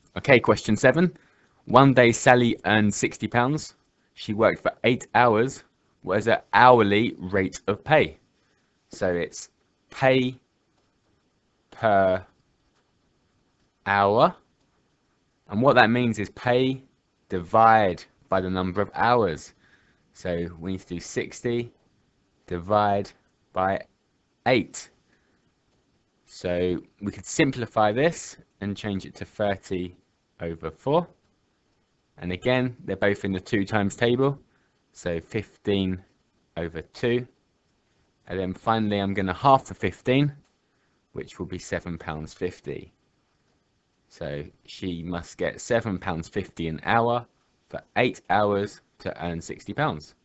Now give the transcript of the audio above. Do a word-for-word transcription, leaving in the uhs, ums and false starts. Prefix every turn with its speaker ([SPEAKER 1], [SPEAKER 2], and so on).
[SPEAKER 1] Okay, question seven. One day Sally earned sixty pounds. She worked for eight hours. What is her hourly rate of pay? So it's pay per hour. And what that means is pay divide by the number of hours. So we need to do sixty divide by eight. So we could simplify this and change it to thirty over four. And again, they're both in the two times table. So fifteen over two. And then finally, I'm going to half the fifteen, which will be seven pounds fifty. So she must get seven pounds fifty an hour for eight hours to earn sixty pounds.